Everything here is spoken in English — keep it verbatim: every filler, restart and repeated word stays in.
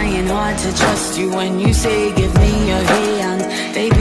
trying hard to trust you when you say give me your hand. Baby,